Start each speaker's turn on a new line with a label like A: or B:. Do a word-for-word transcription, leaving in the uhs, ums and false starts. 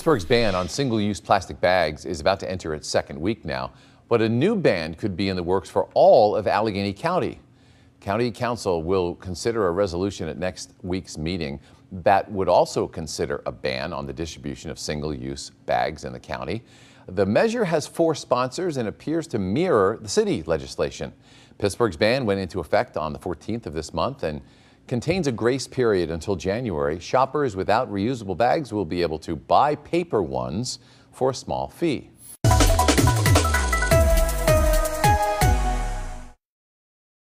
A: Pittsburgh's ban on single-use plastic bags is about to enter its second week now, but a new ban could be in the works for all of Allegheny County. County Council will consider a resolution at next week's meeting that would also consider a ban on the distribution of single-use bags in the county. The measure has four sponsors and appears to mirror the city legislation. Pittsburgh's ban went into effect on the fourteenth of this month and contains a grace period until January. Shoppers without reusable bags will be able to buy paper ones for a small fee.